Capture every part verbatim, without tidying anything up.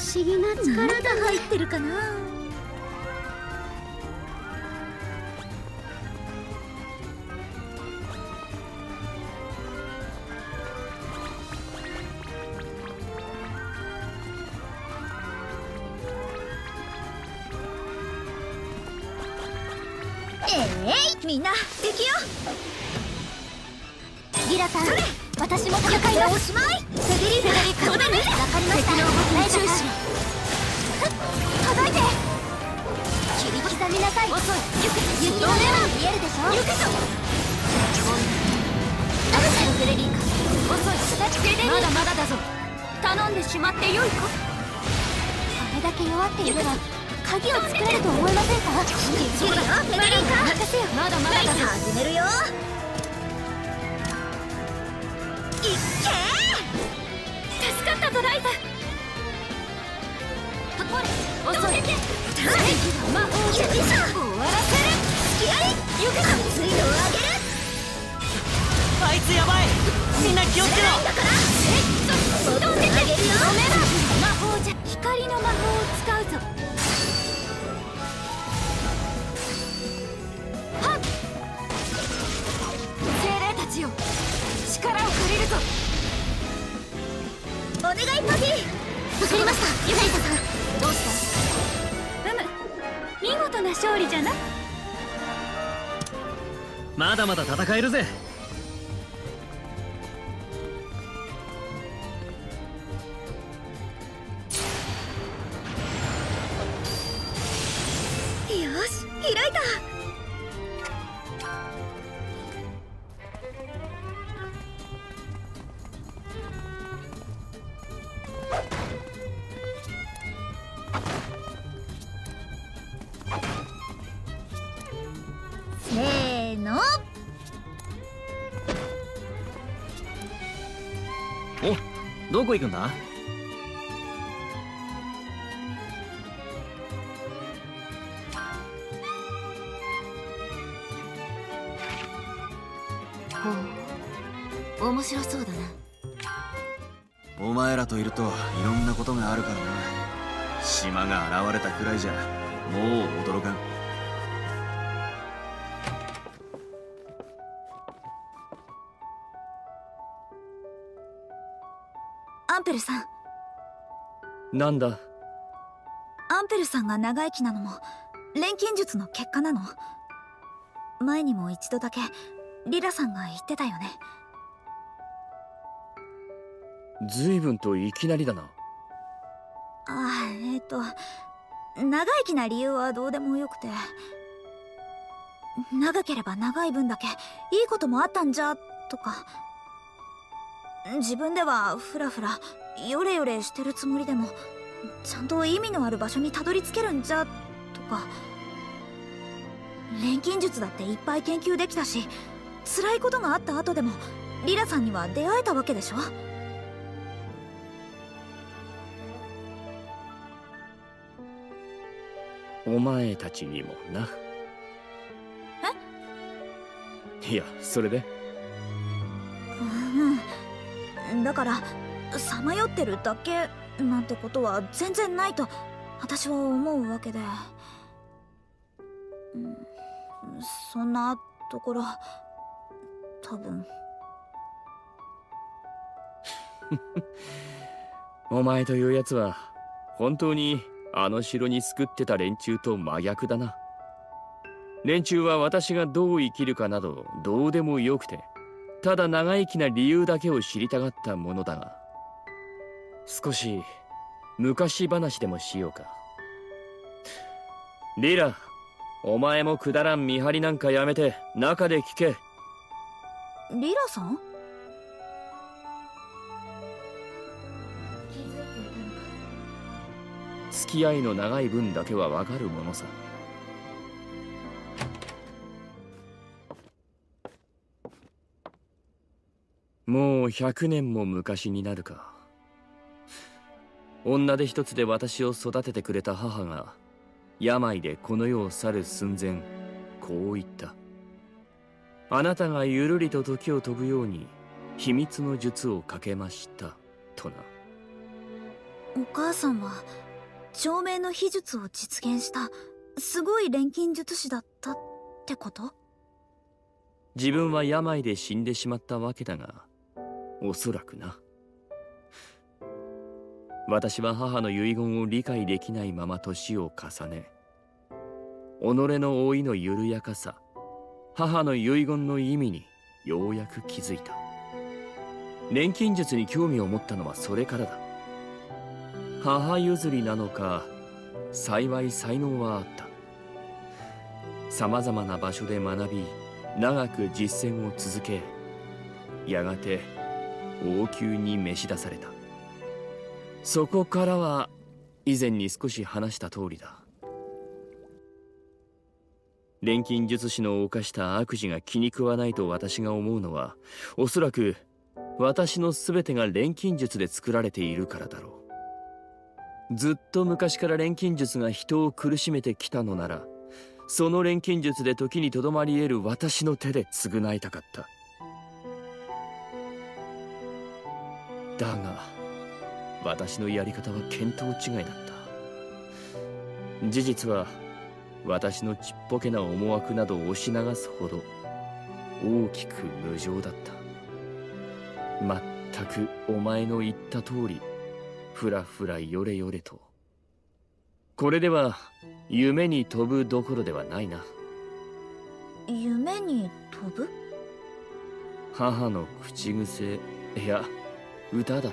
思議な力が入ってるかな。 えい、みんな敵よ。 ギラさん、私も戦います。 おしまい。 フェデリカ、フェデリカ、わかりました。敵の動きに注視。叩いて。切り刻みなさい。遅い。雪の目は見えるでしょ。行くぞ。私のフェデリカ。遅い。フェデリカ。まだまだだぞ。頼んでしまってよいか。あれだけ弱っていれば鍵を作れると思いませんか。 そうだよ、フェデリカ。 任せよ。まだまだだぞ。 始めるよ。いっけー。 助かったぞライザ。遅い。魔法を終わらせる。 隙あり。 行くぞ。 熱いのをあげる。 あいつやばい。みんな気をつけろ。 だから飛んでて。 あげるよ。 魔法じゃ光の魔法を使うぞ。はっ。精霊たちよ、力を借りるぞ。 お願いパティ。 わかりました。ユナイタさん、どうした？うむ、見事な勝利じゃな。 まだまだ戦えるぜ。 よし、開いた。せーの。 お、どこ行くんだ？ ほう、面白そうだな。 お前らといるといろんなことがあるからな。島が現れたくらいじゃもう驚かん。 アンペルさん、 なんだ？ アンペルさんが長生きなのも錬金術の結果なの？前にも一度だけリラさんが言ってたよね。 随分といきなりだな。 ああ、えっと長生きな理由はどうでもよくて、長ければ長い分だけいいこともあったんじゃとか、自分ではフラフラヨレヨレしてるつもりでもちゃんと意味のある場所にたどり着けるんじゃとか、錬金術だっていっぱい研究できたし、辛いことがあった後でもリラさんには出会えたわけでしょ。 お前たちにもな。え？いや、それで？ うん、だからさまよってるだけなんてことは全然ないと私は思うわけで、うん、そんなところ多分お前というやつは本当にあの城に救ってた連中と真逆だな。連中は私がどう生きるかなどどうでもよくて、ただ長生きな理由だけを知りたがったものだが、少し昔話でもしようか。リラ、お前もくだらん見張りなんかやめて中で聞け。 リラさん？ 付き合いの長い分だけはわかるものさ。もうひゃくねんも昔になるか。女手一つで私を育ててくれた母が病でこの世を去る寸前、こう言った。あなたがゆるりと時を飛ぶように秘密の術をかけましたとな。 お母さんは長命の秘術を実現したすごい錬金術師だったってこと？ 自分は病で死んでしまったわけだが、おそらくな。私は母の遺言を理解できないまま年を重ね、己の老いの緩やかさ、母の遺言の意味にようやく気づいた。錬金術に興味を持ったのはそれからだ。母譲りなのか、幸い才能はあった。さまざまな場所で学び、長く実践を続け、やがて王宮に召し出された。そこからは以前に少し話した通りだ。錬金術師の犯した悪事が気に食わないと私が思うのは、おそらく私の全てが錬金術で作られているからだろう。ずっと昔から錬金術が人を苦しめてきたのなら、その錬金術で時にとどまり得る私の手で償いたかった。だが私のやり方は見当違いだった。事実は私のちっぽけな思惑などを押し流すほど大きく無情だった。まったくお前の言った通り、ふらふらよれよれと。これでは夢に飛ぶどころではないな。 夢に飛ぶ？ 母の口癖、いや歌だったか。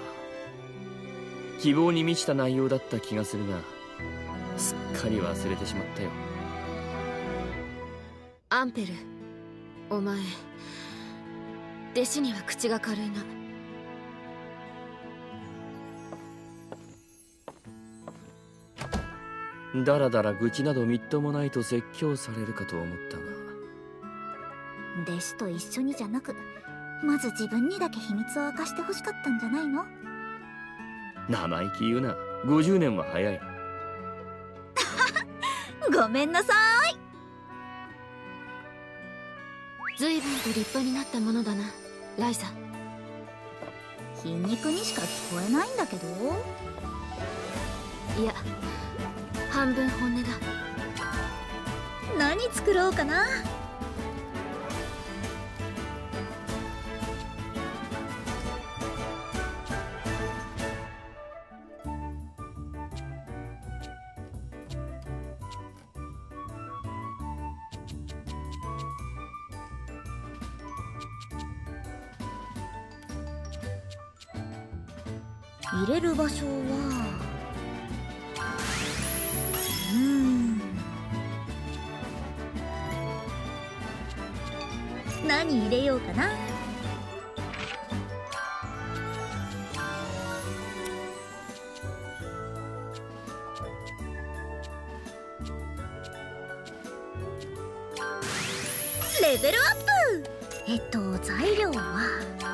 希望に満ちた内容だった気がするが、すっかり忘れてしまったよ。 アンペル、お前弟子には口が軽いな。 だらだら愚痴などみっともないと説教されるかと思ったが。 弟子と一緒にじゃなく、まず自分にだけ秘密を明かしてほしかったんじゃないの？ 生意気言うな。ごじゅうねんは早い。 ごめんなさい。 随分と立派になったものだな、ライザ。 皮肉にしか聞こえないんだけど。 いや、半分本音だ。 何作ろうかな。入れる場所は、うーん、何入れようかな。レベルアップ。えっと材料は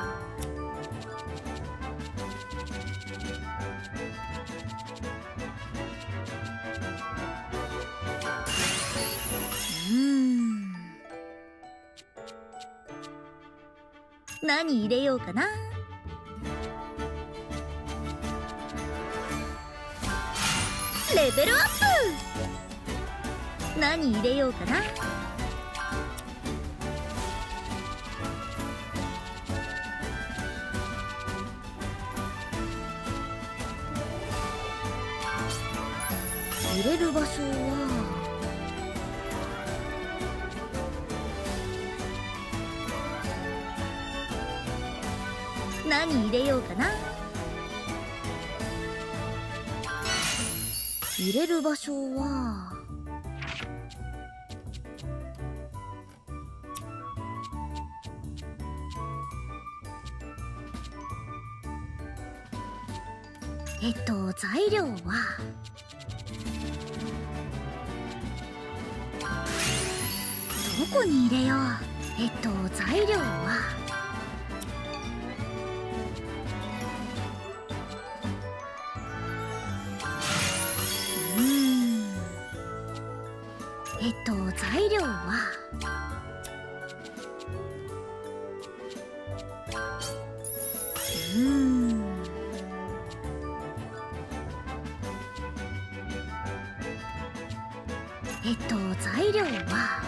何入れようかな。レベルアップ。何入れようかな。入れる場所は何入れようかな。入れる場所はえっと材料はどこに入れよう。えっと材料はえっと材料はうーんえっと材料は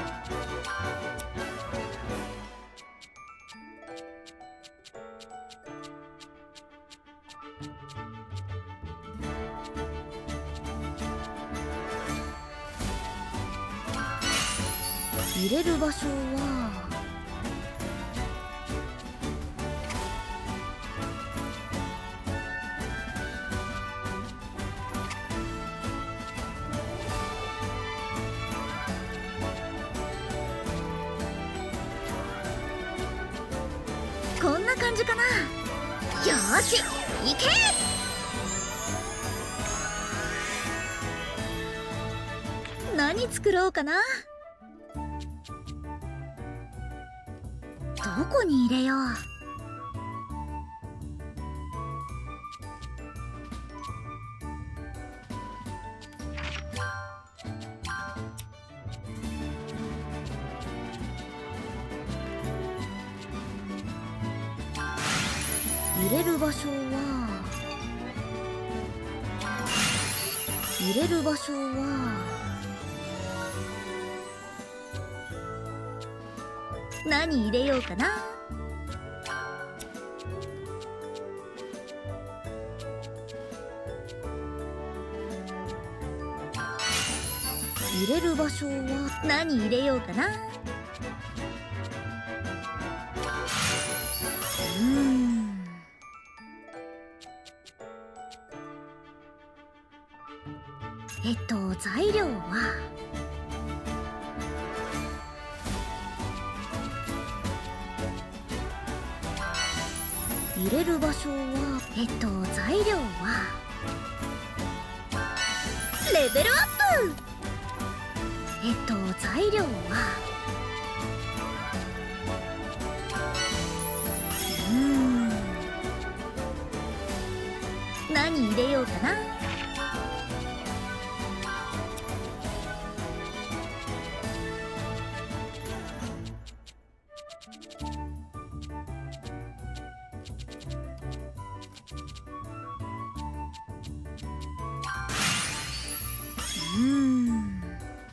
入れる場所はこんな感じかな。よーし、行け。何作ろうかな。どこに入れよう。入れる場所は入れる場所は何入れようかな。入れる場所は何入れようかな。うーんえっと材料は入れる場所はえっと材料はレベルアップ。えっと材料はうーん何入れようかな。うーん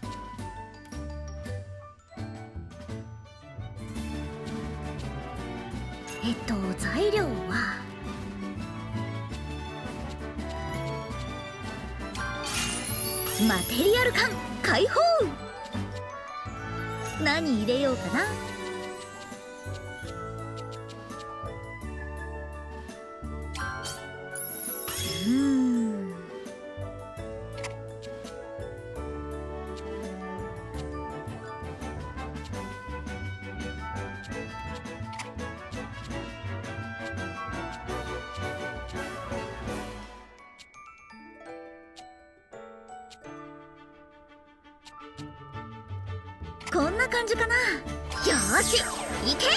えっと材料はマテリアル缶解放。何入れようかな。うーんこんな感じかな。よーし、行け。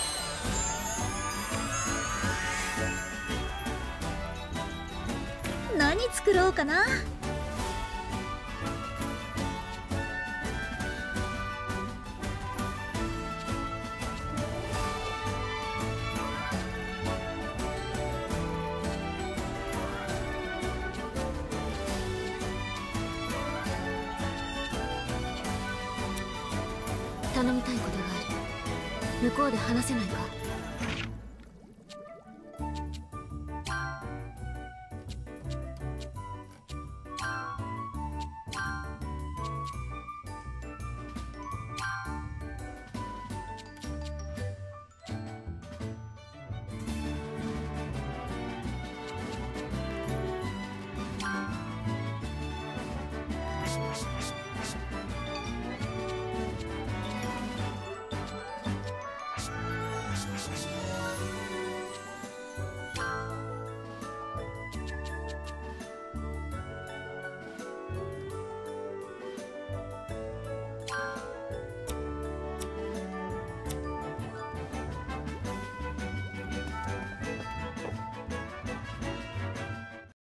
何作ろうかな。 頼みたいことがある。向こうで話せないか。